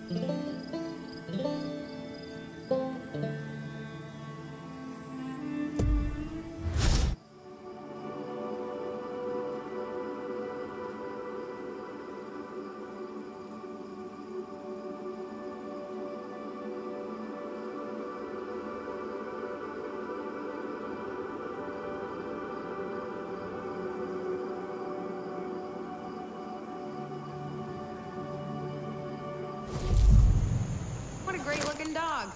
What a great looking dog.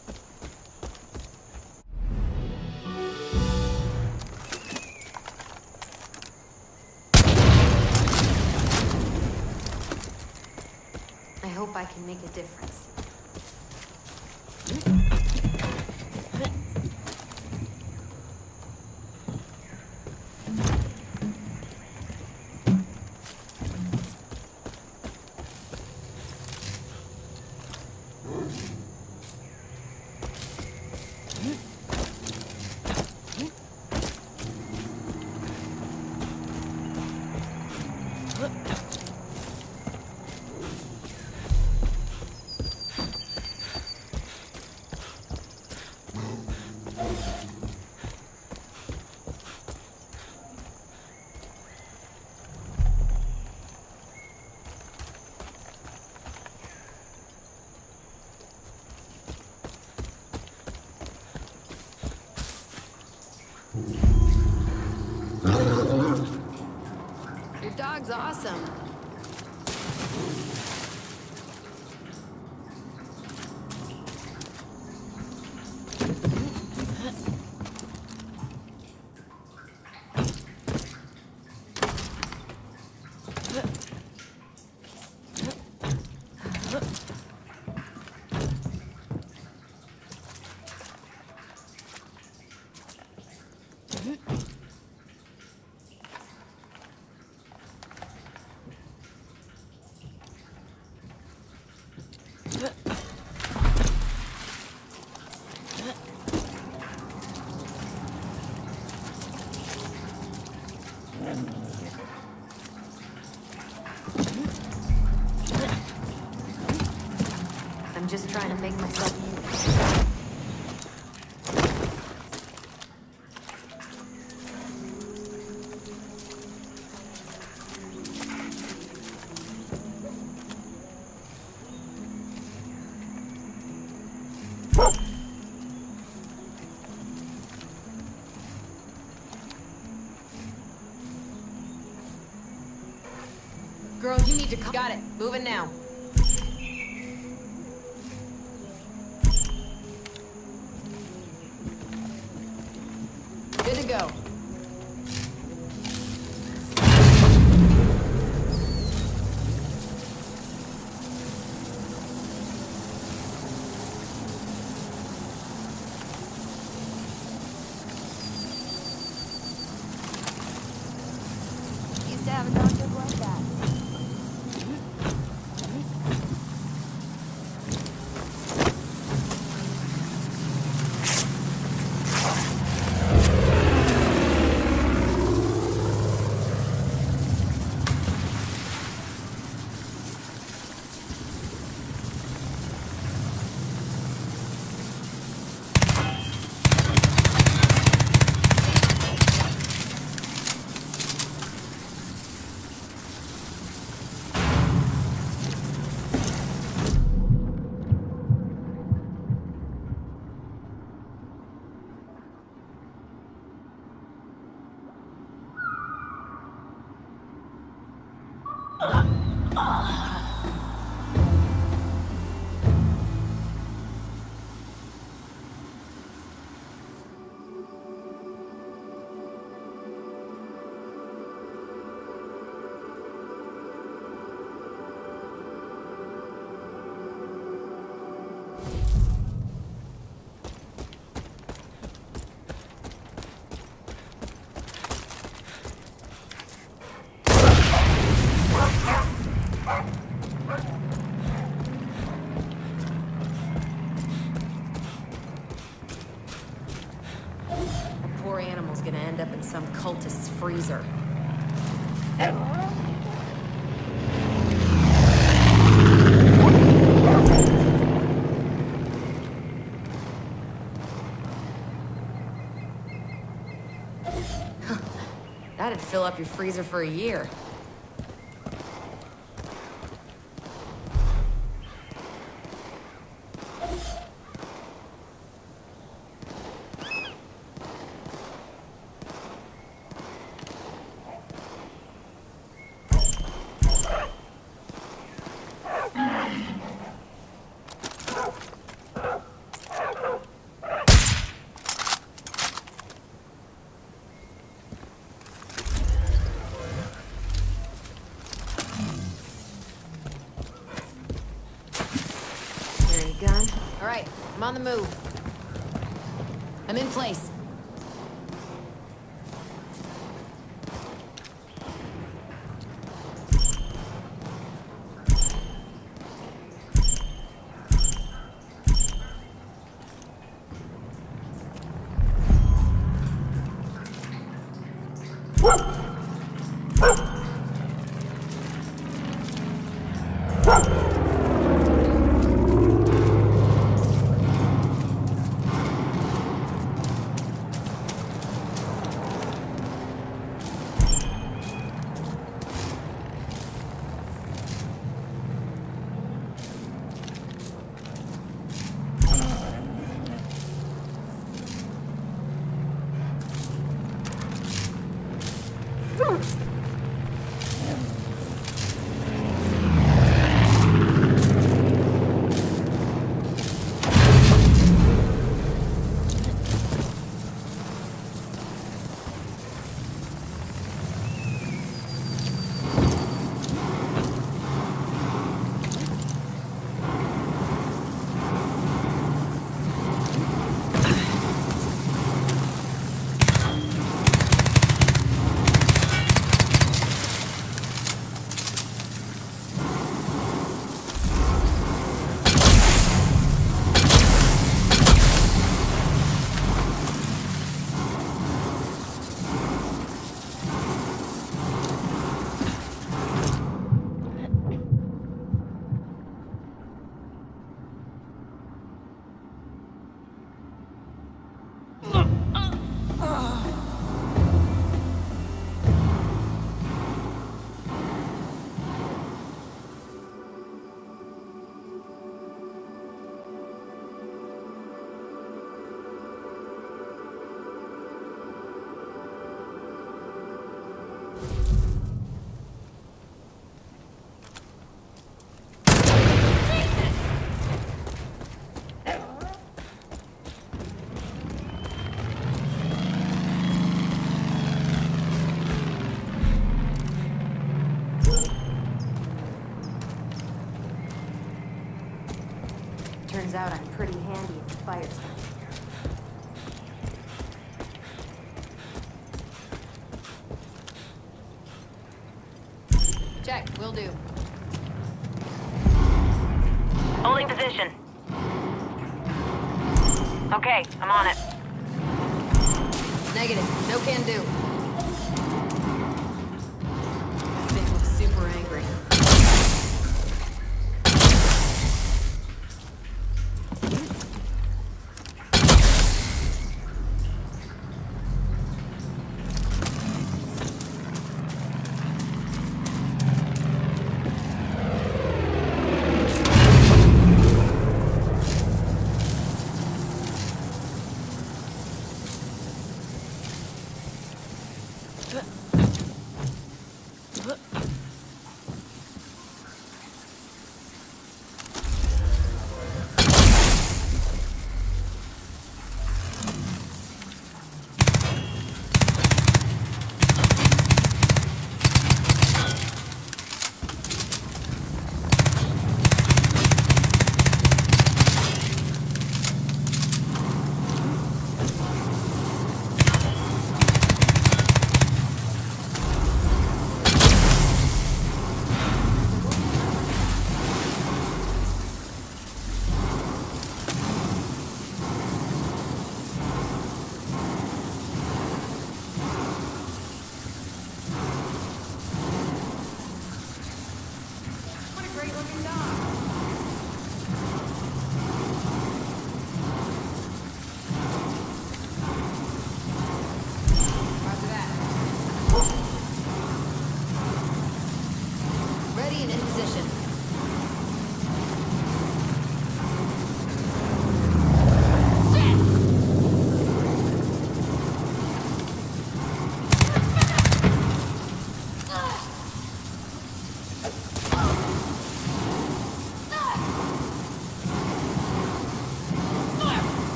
I hope I can make a difference. Your dog's awesome. I'm just trying to make myself move. Girl, you need to come. Got it. Moving now. Good to go. Used to have a dog just like that. Poor animal's gonna end up in some cultist's freezer. up your freezer for a year. Gun. All right, I'm on the move. I'm in place. Turns out I'm pretty handy at the fire stuff. Check, will do. Holding position. Okay, I'm on it. Negative, no can do. Thing looks super angry.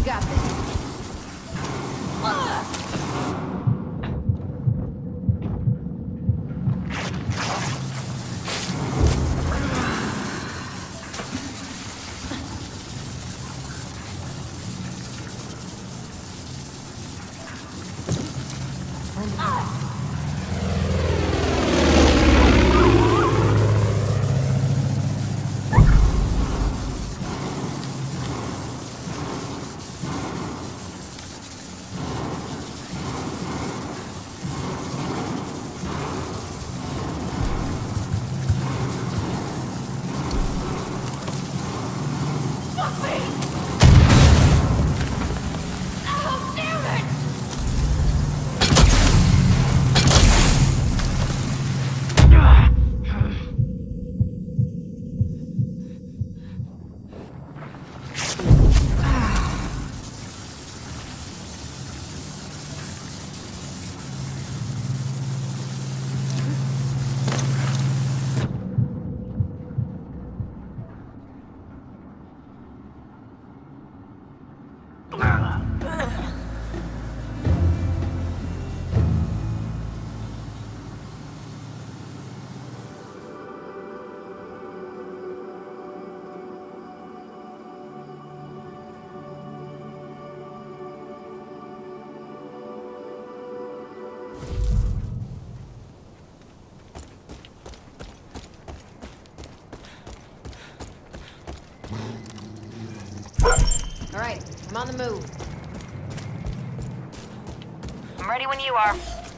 got this. All right, I'm on the move. I'm ready when you are.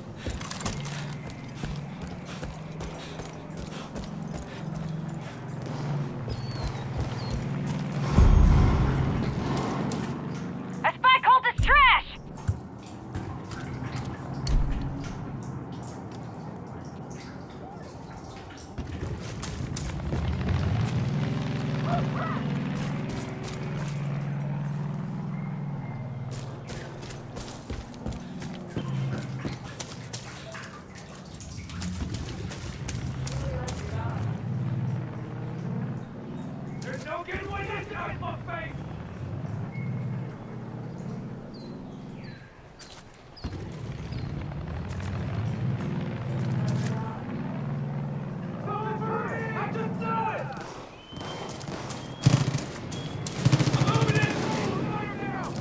A spy cultist trash! No getting away this time, my face! I just saw it! I'm moving in! Fire now!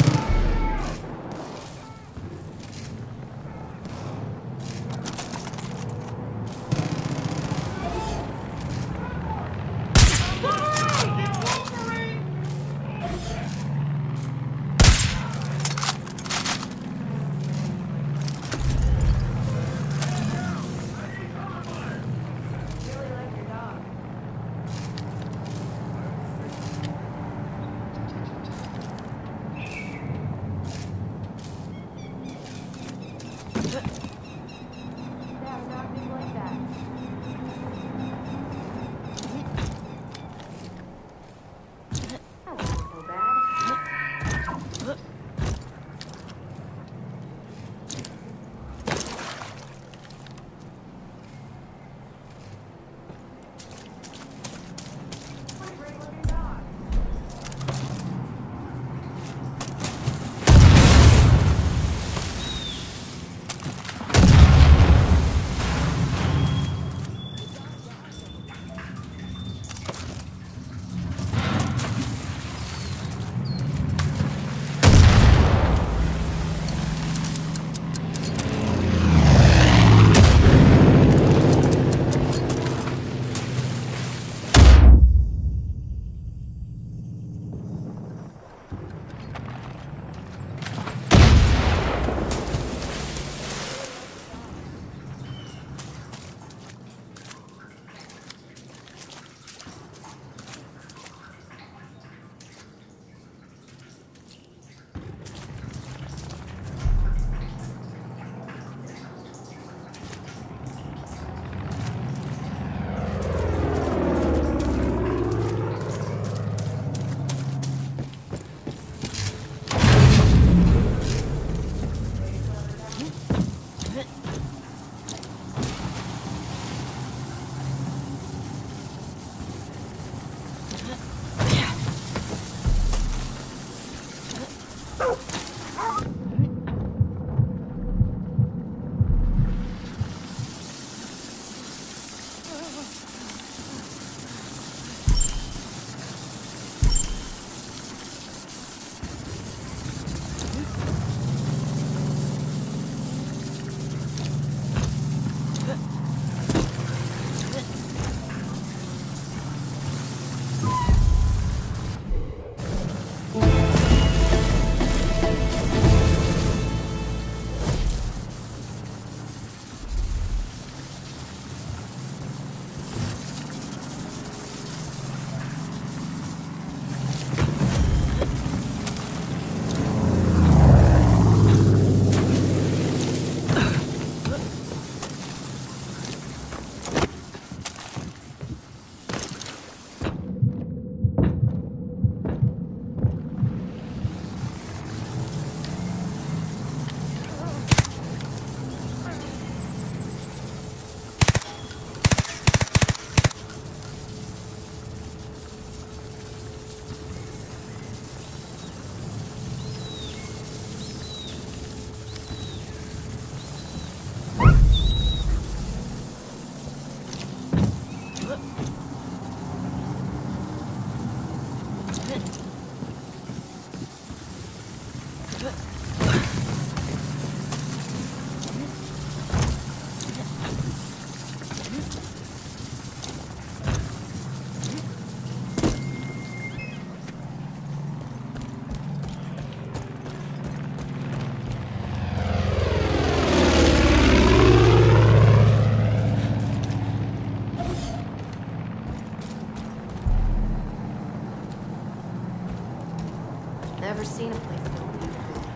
Never seen a place built before.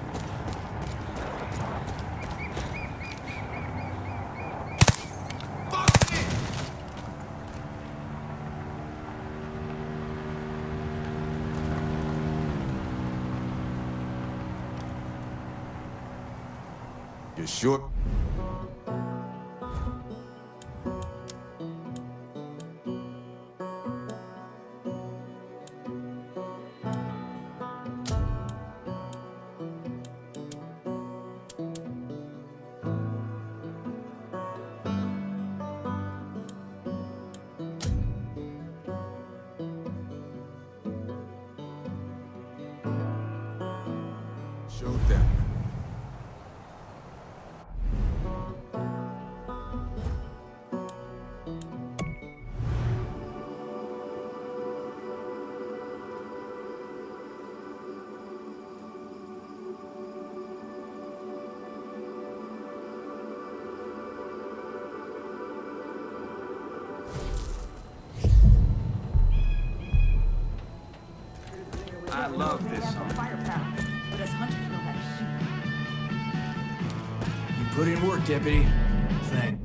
You sure? Show them. I love this song. But as Hunter feel that You put in work, Deputy. Thank.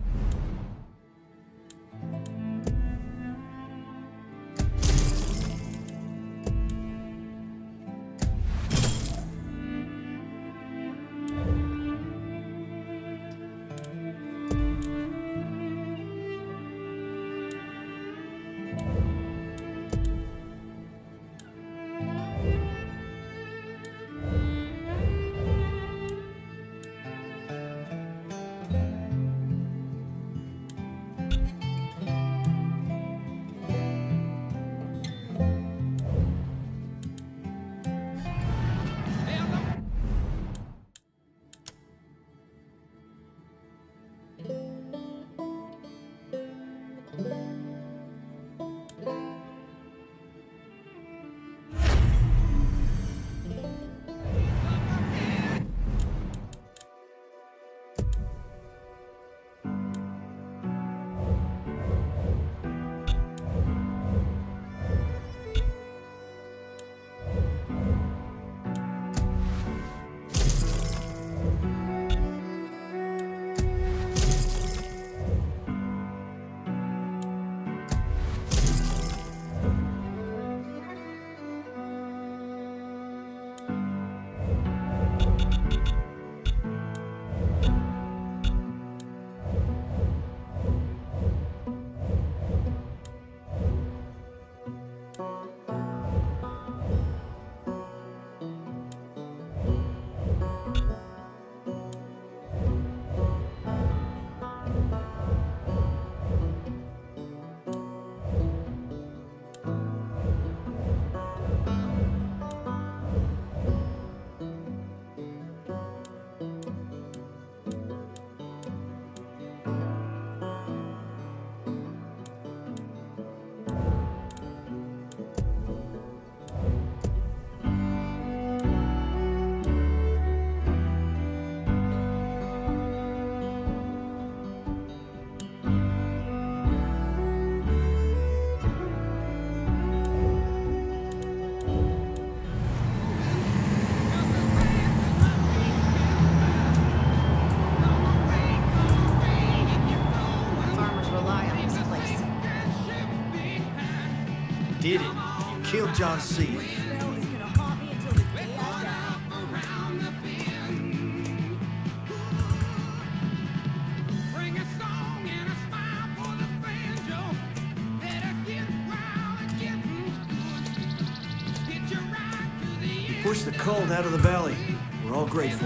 Did it. You killed John C. smell is gonna haunt me until the day I die. Bring a song and a smile for the banjo. Better get wild and get you right to the end. Push the cult out of the valley. We're all grateful.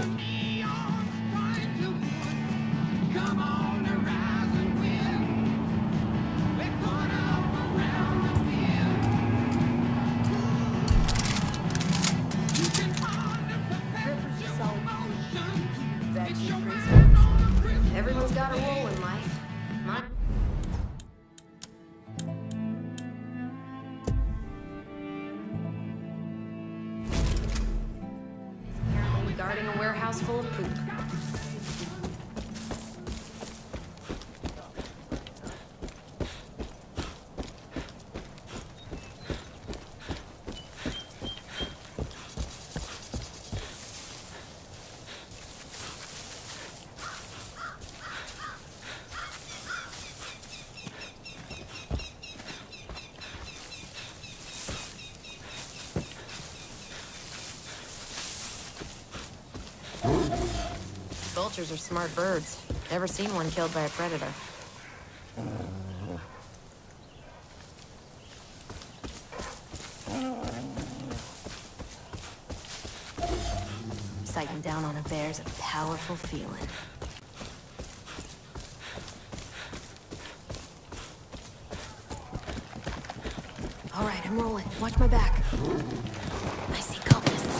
Come on, the rising wind. We're gonna around the bend. You can find the perfection. Guarding a warehouse full of poop. Vultures are smart birds. Never seen one killed by a predator. Sighting down on a bear's a powerful feeling. All right, I'm rolling. Watch my back. I see cultists.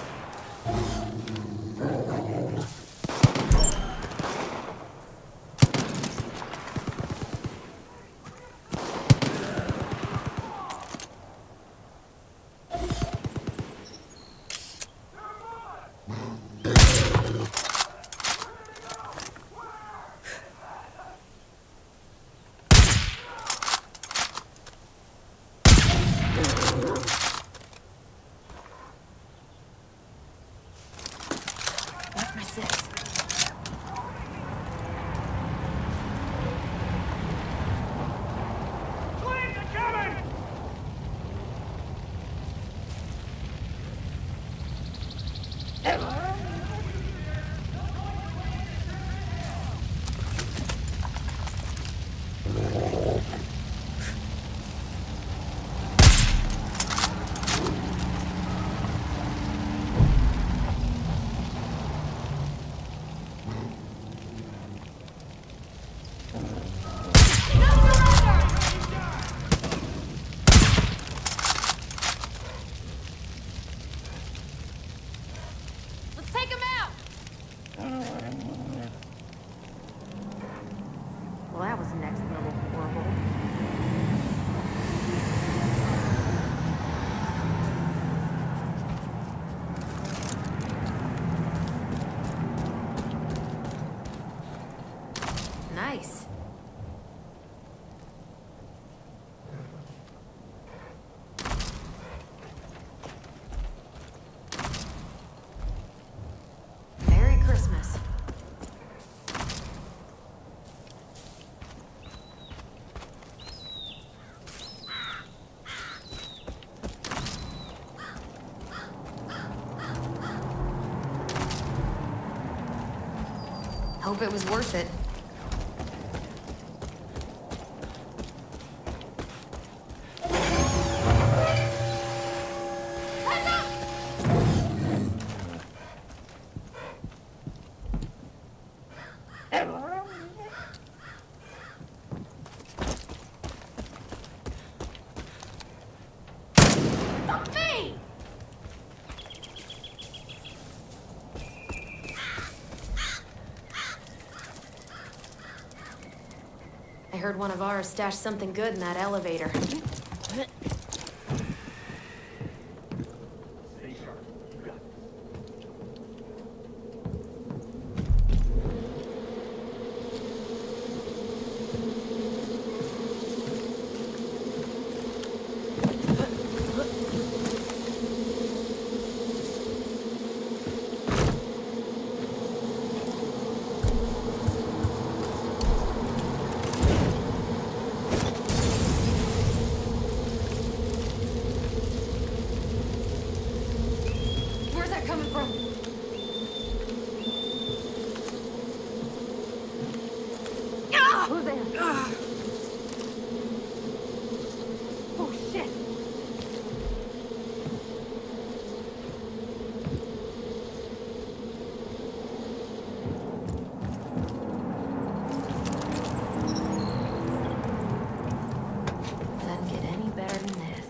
Watch my six. Let's take him out! Well, that was next level horrible. Nice. Merry Christmas. Hope it was worth it. Me! I heard one of ours stashed something good in that elevator. Where's that coming from? Who's there? Oh, shit. Doesn't get any better than this.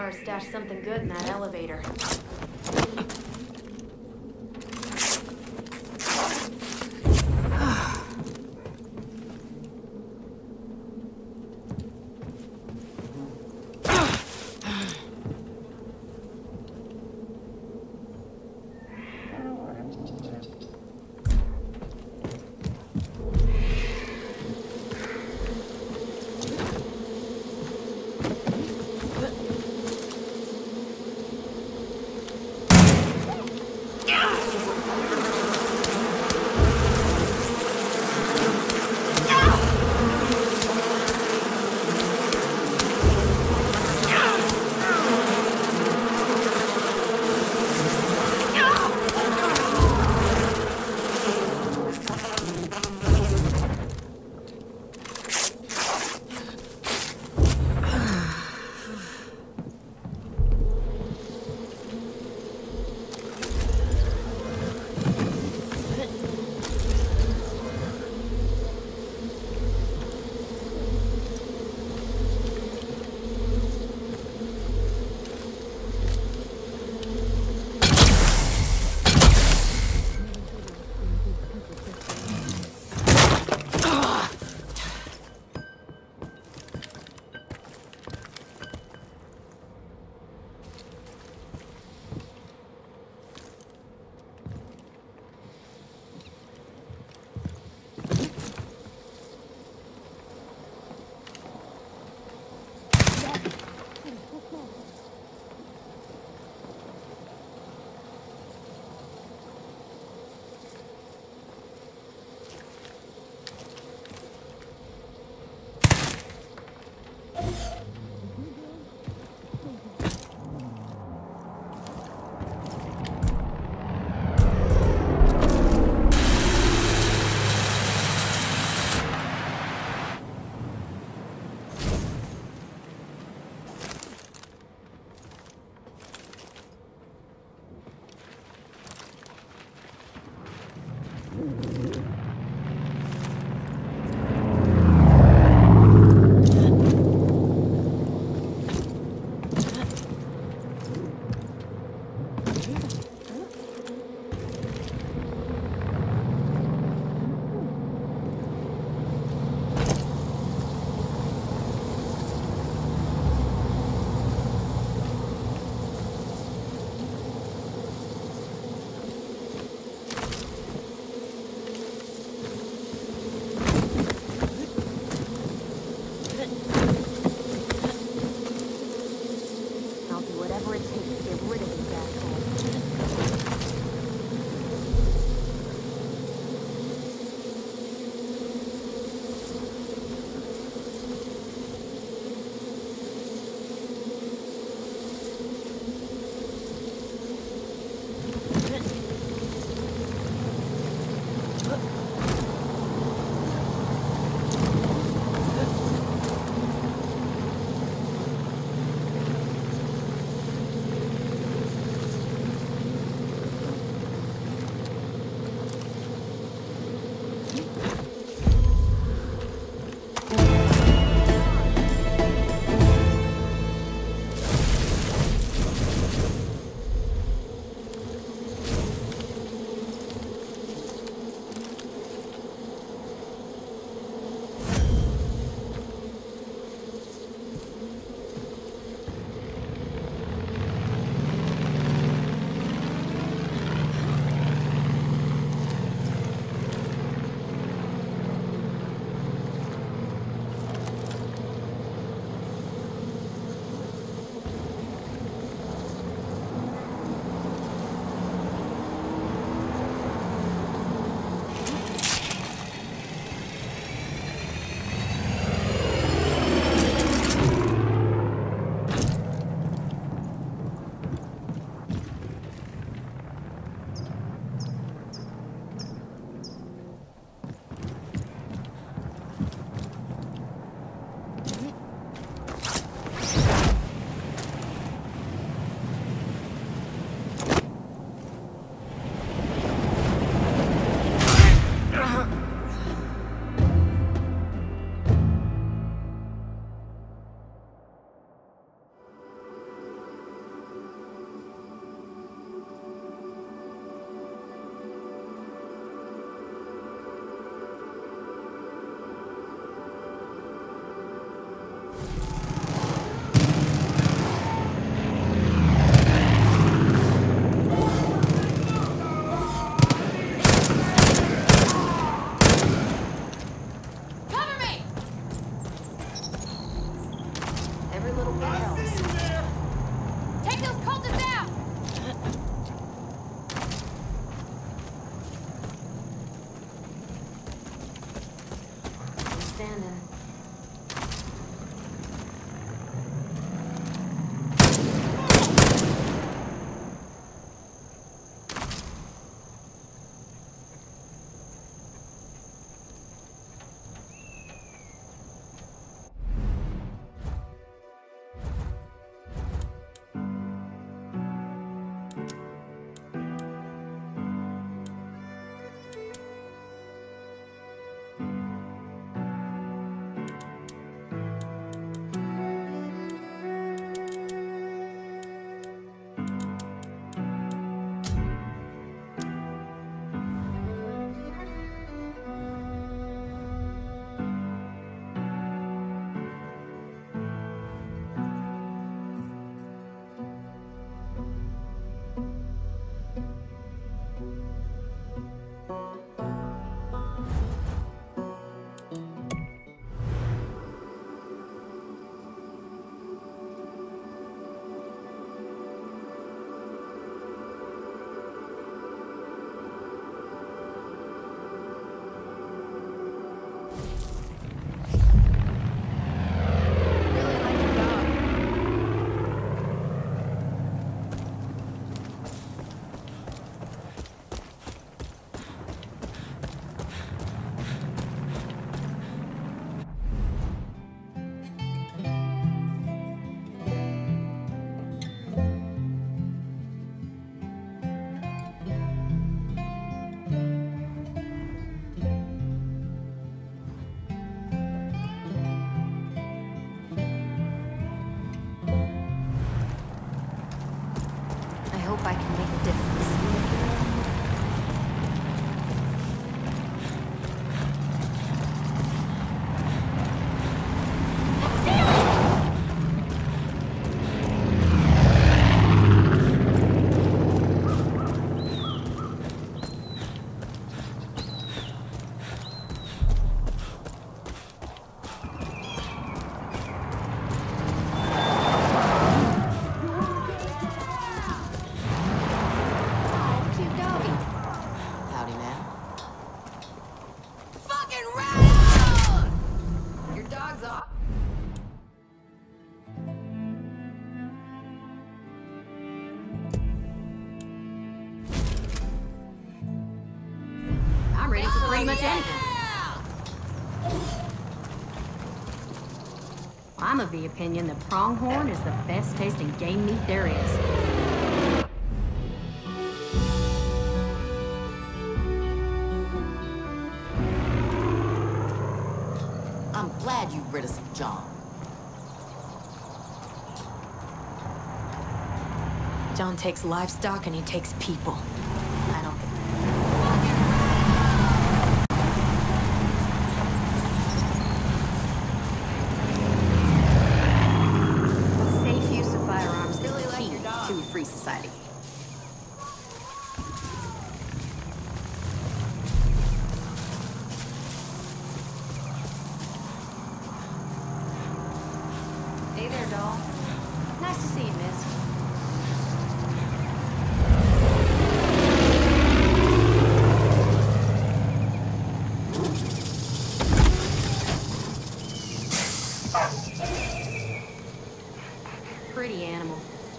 Lara stashed something good in that elevator. hope I can make a difference. Howdy, man. Fucking run! Your dog's off. I'm ready for pretty much anything. I'm of the opinion that pronghorn is the best tasting game meat there is. I'm glad you rid us of John. John takes livestock and he takes people. I don't... Safe use of firearms is the key to a free society. Hey there, doll. Nice to see you, miss. Pretty animal.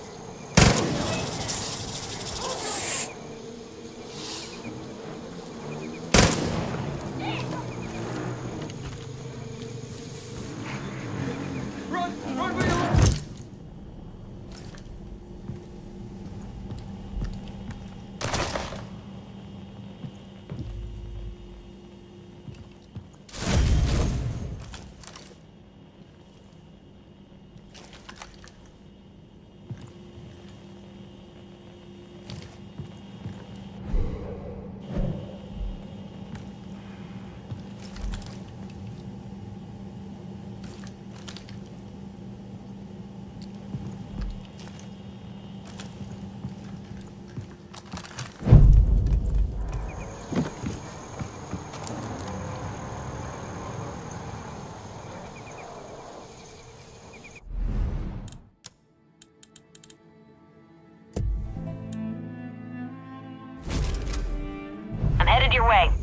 I'm headed your way.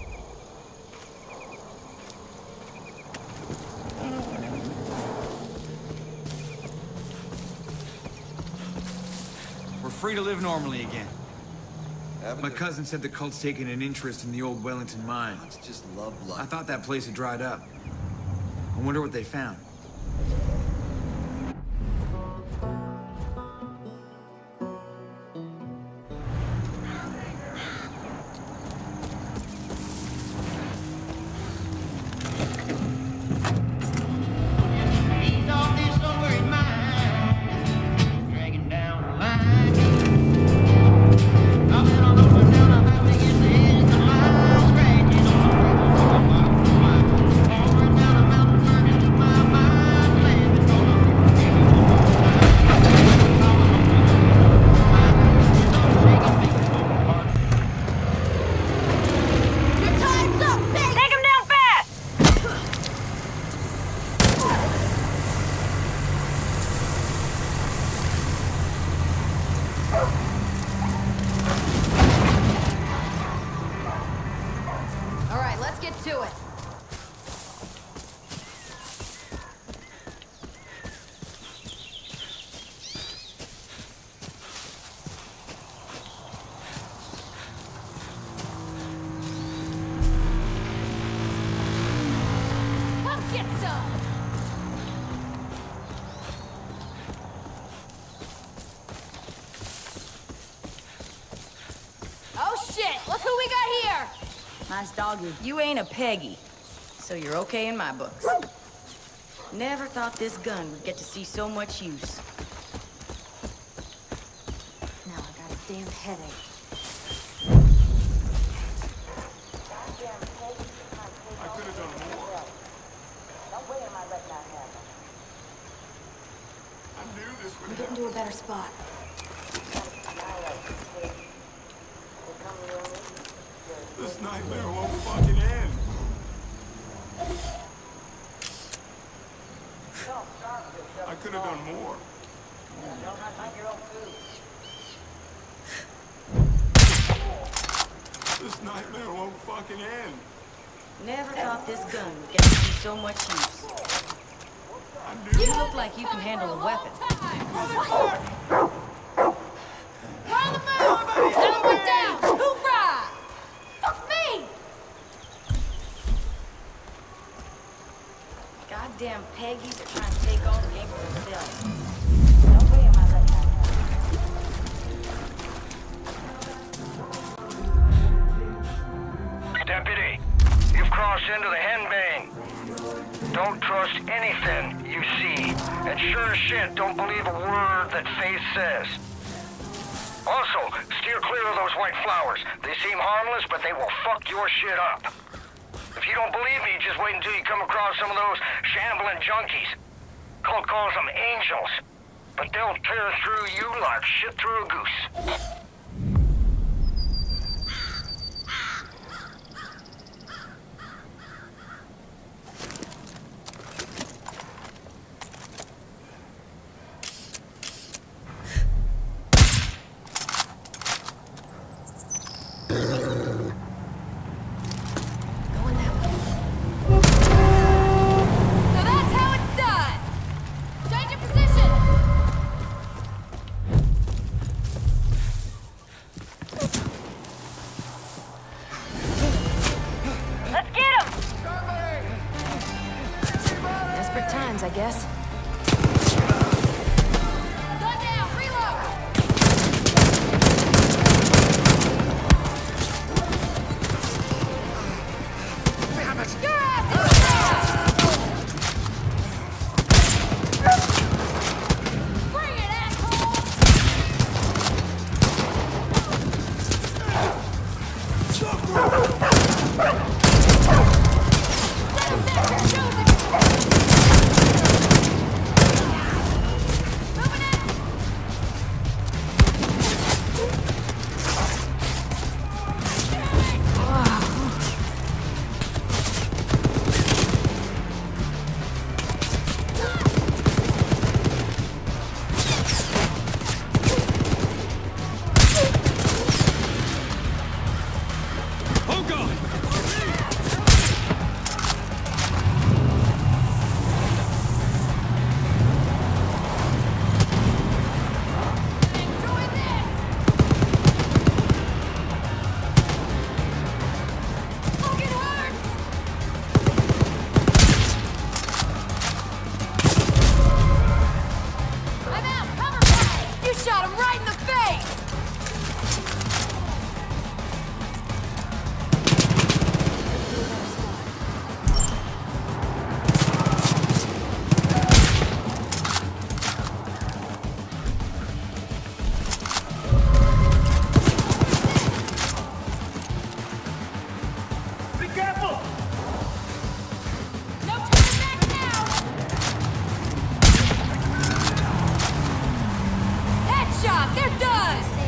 We're free to live normally again. My cousin said the cult's taking an interest in the old Wellington mine. Just love I life. thought that place had dried up. I wonder what they found. He's off this unworried mind, dragging down the line. I've been all over town, I'm out against the edge of the line, scratching on the wall, falling down a mountain, burning to my mind, laughing all over Your time's up, bitch! Take him down fast! All right, let's get to it. Come get some! Oh shit! Look who we got here! Nice doggy. You ain't a Peggy, so you're okay in my books. Never thought this gun would get to see so much use. Now I gotta goddamn headache. I could have done more. I knew this would I'm getting to a better spot. This nightmare won't fucking end. I could have done more. This nightmare won't fucking end. Never thought this gun would get to so much use. I knew You look like you can handle a weapon. We're on the move! Everyone down! Hoorah! Fuck me! Goddamn Peggies are trying to take all the game for themselves. No way am I letting that happen. Deputy, you've crossed into the henbane. Don't trust anything you see. And sure as shit, don't believe a word that Faith says. Also, steer clear of those white flowers. They seem harmless, but they will fuck your shit up. If you don't believe me, just wait until you come across some of those shambling junkies. Cult calls them angels. But they'll tear through you like shit through a goose. Going that way. So that's how it's done! Change your position! Let's get him! Desperate times, I guess. Gun down! Reload! Your ass is trash! Bring it, asshole! Oh God! Enjoy this! Look, it hurts! I'm out! Cover fire! You shot him right in the face! Be careful! No turning back now! Headshot! They're done!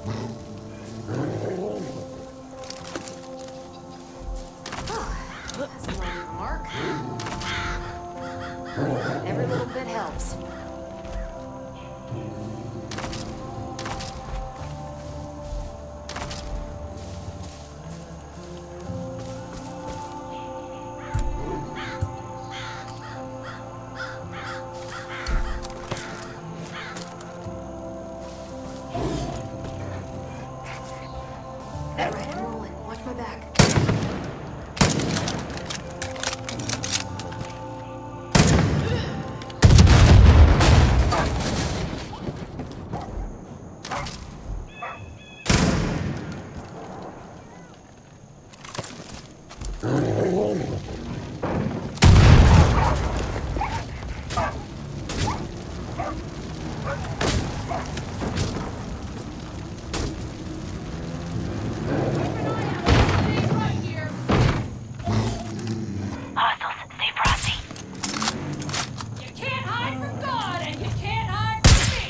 That's a long arc. Every little bit helps. All right, I'm rolling. Watch my back. Hostiles, stay frosty. You can't hide from God, and you can't hide from me!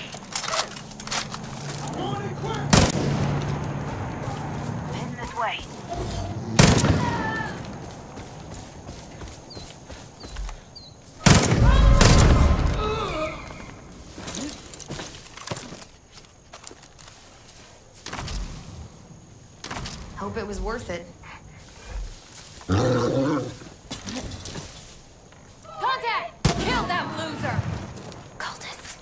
I'm heading this way. Hope it was worth it. Contact! Kill that loser! Cultists.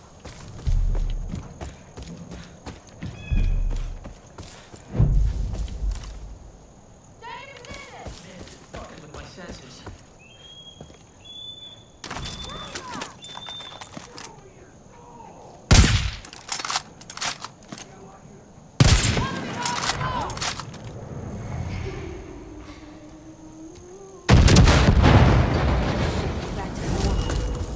With my senses. Back to normal.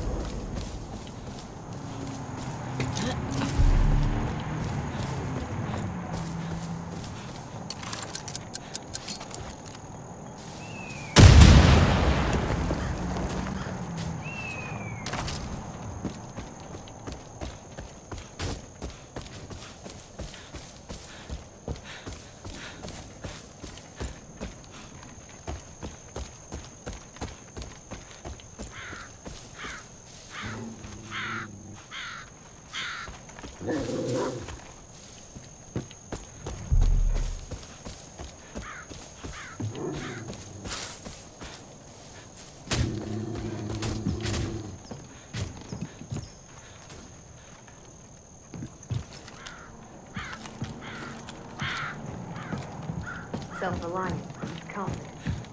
Self-reliant, confident.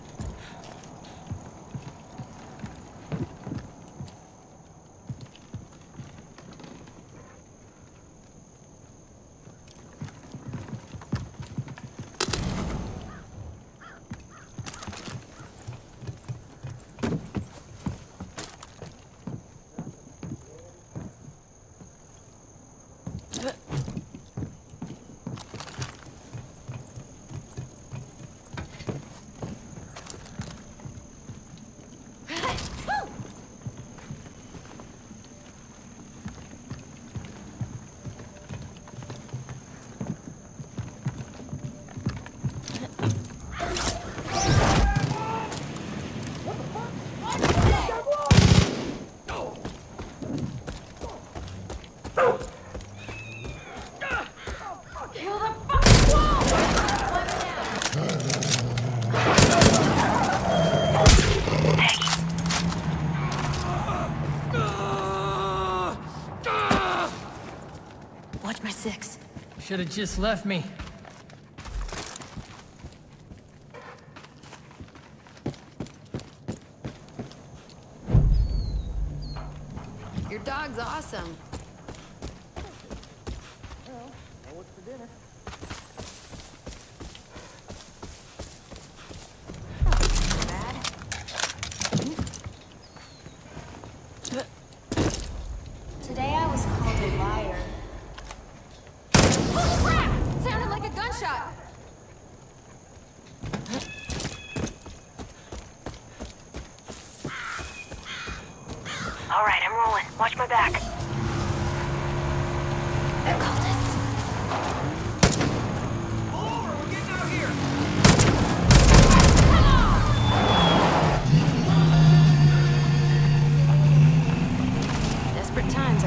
Kill the fucking wall! Watch my six. Should have just left me. Your dog's awesome. Today I was called a liar. Oh crap! Sounded like a gunshot! All right, I'm rolling. Watch my back. Cultists.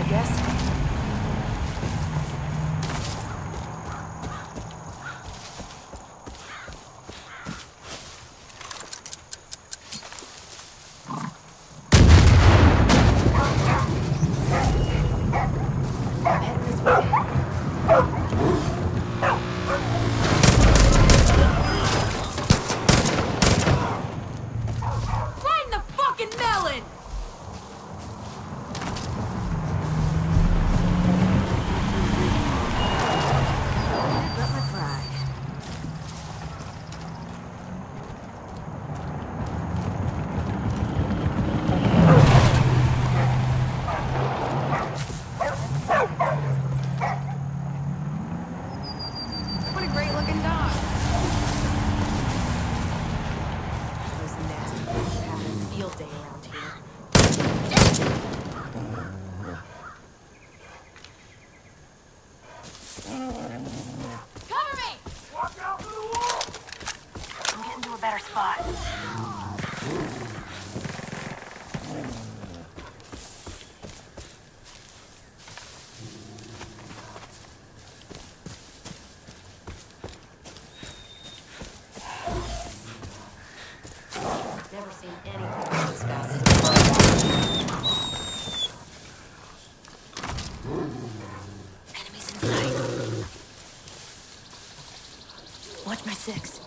I guess. Heading this way. Right in the fucking melon! Got my pride. What a great looking dog. Those nasty things are having a field day around here. Cover me! I'm getting to a better spot. Never seen anything as fast as Enemies in sight. Watch my six.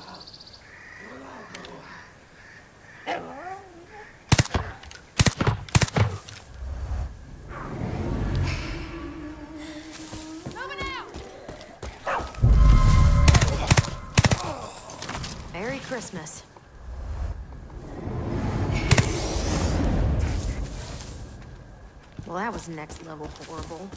Moving out! Merry Christmas. Well, that was next level horrible.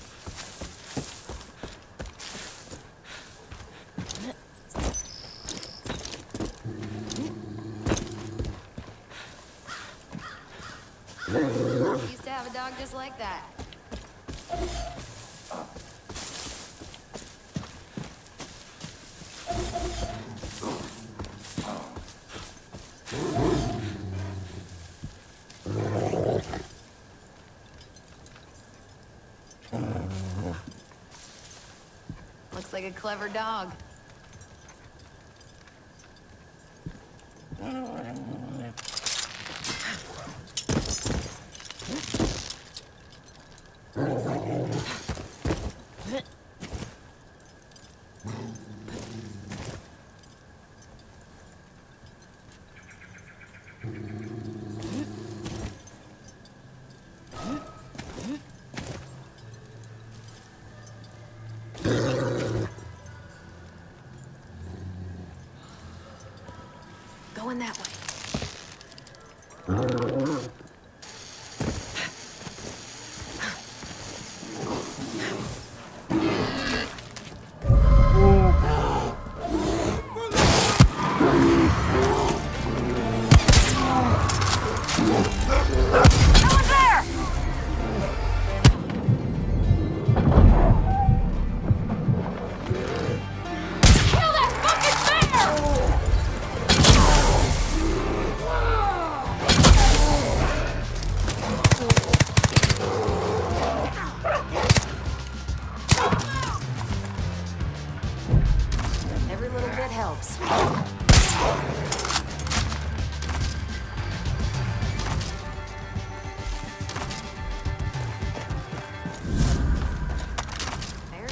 Used to have a dog just like that. Looks like a clever dog. Going that way. Kill that fucking bear! Every little bit helps. Merry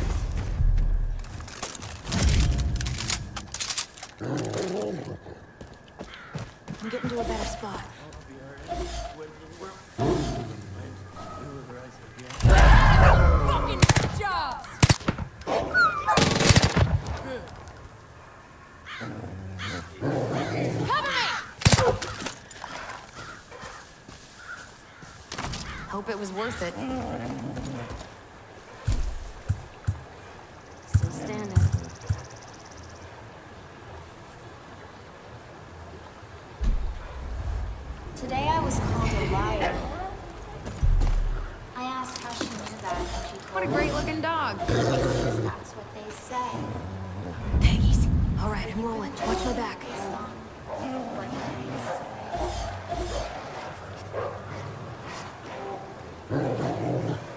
I'm getting to a better spot. Fucking jobs! Cover me! Hope it was worth it. Still standing. Today I was called a liar. I asked how she knew that, and she told What a great looking dog. me because that's what they say. Peggy's. All right, I'm rolling. Watch my back. Based on what they say.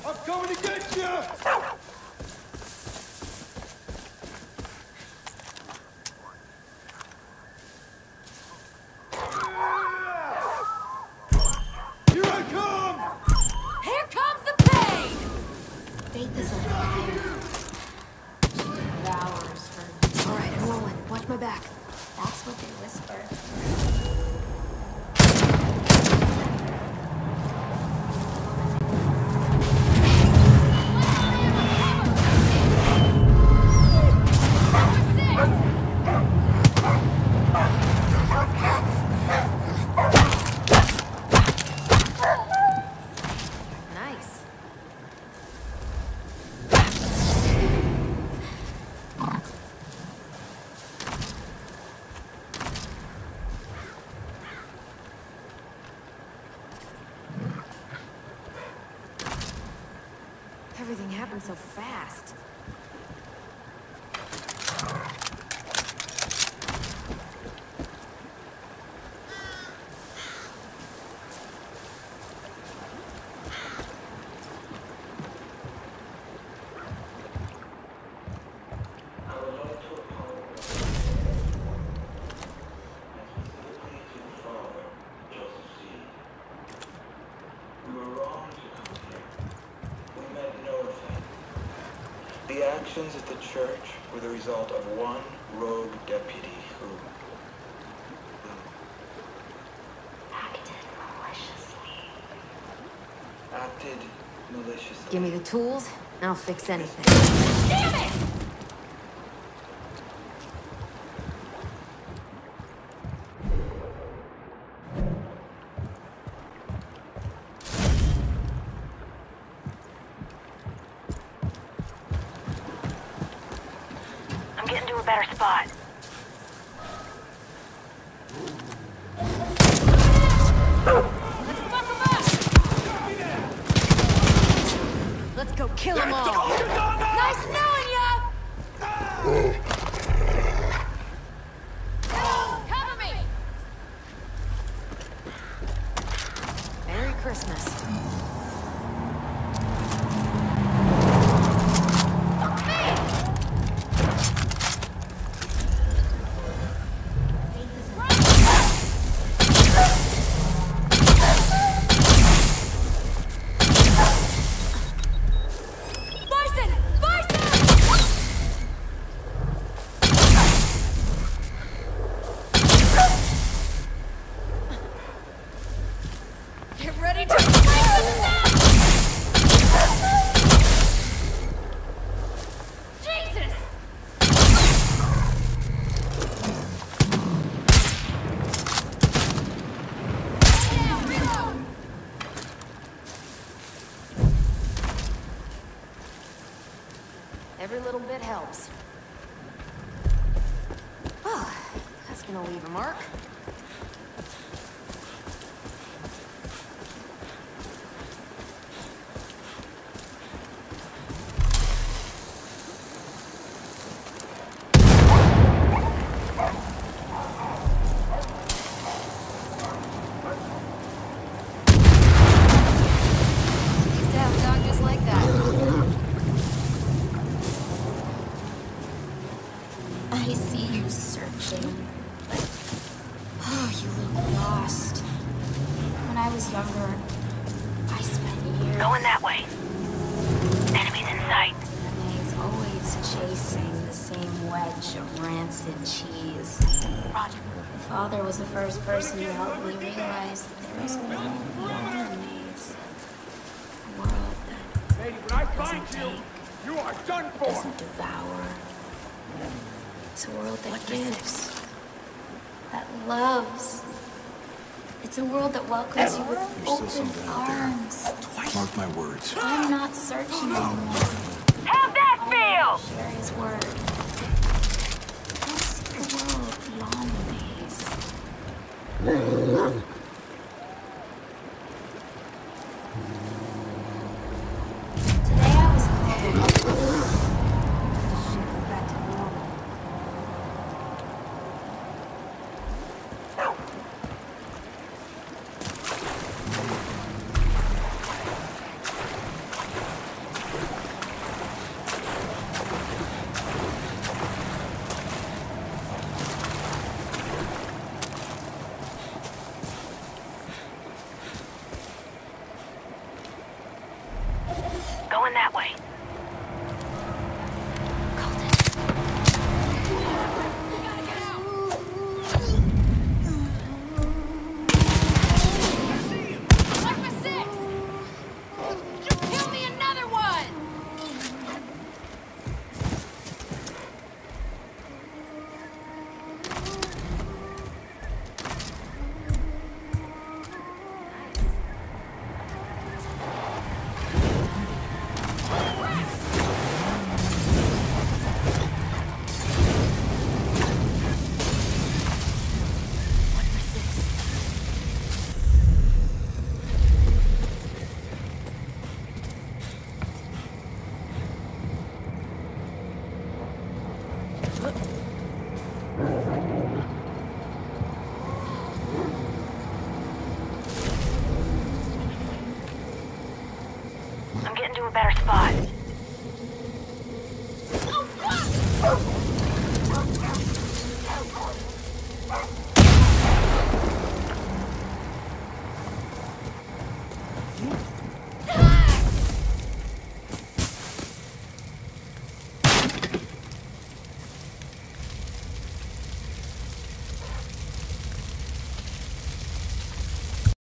I'm coming to get you! Here I come! Here comes the pain! Faith is a liar. She devours her. All right, I'm rolling. Watch my back. That's what they whisper. Nice. Everything happened so fast. The actions at the church were the result of one rogue deputy who acted maliciously. Give me the tools, and I'll fix anything. Damn it! I'm getting to a better spot. Let's fuck 'em up! Let's go kill them all! Nice knowing ya! Cover me! Merry Christmas. Bison! Bison! Get ready to break them down! Jesus! Down, reload! Every little bit helps. Oh, that's gonna leave a mark. Used to have a dog just like that. I see you searching. Oh, you look lost. When I was younger, I spent years. Going that way. Enemies in sight. And he's always chasing the same wedge of rancid cheese. Roger. Father was the first person to help me realize there was a world beyond the maze. A world that Hey, when I doesn't find you, take, you are done for! doesn't devour. It's a world that gives, that loves. It's a world that welcomes you with open arms. Mark my words. I'm not searching anymore. How'd that I'll feel? share his word. I'll see the world beyond the maze. Today I was called a back to normal. Going that way. Watch my six! Kill me another one! I'm getting to a better spot. Oh, fuck!